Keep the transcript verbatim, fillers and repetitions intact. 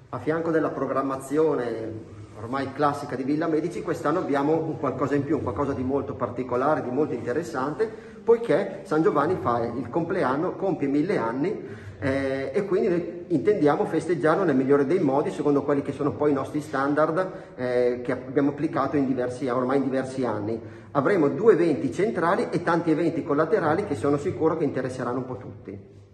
A fianco della programmazione ormai classica di Villa Medici, quest'anno abbiamo un qualcosa in più, un qualcosa di molto particolare, di molto interessante, poiché San Giovanni fa il compleanno, compie mille anni eh, e quindi noi intendiamo festeggiarlo nel migliore dei modi, secondo quelli che sono poi i nostri standard eh, che abbiamo applicato in diversi, ormai in diversi anni. Avremo due eventi centrali e tanti eventi collaterali che sono sicuro che interesseranno un po' tutti.